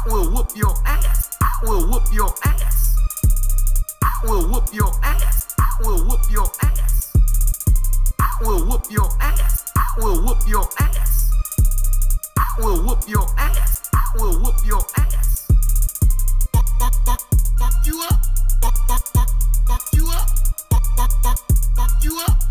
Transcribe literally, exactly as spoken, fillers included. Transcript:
I will whoop your ass. I will whoop your ass. I will whoop your ass. I will whoop your ass. I will whoop your ass. I will whoop your ass. I will whoop your ass. I will whoop your ass. Fuck you up. Fuck you up. Fuck you up.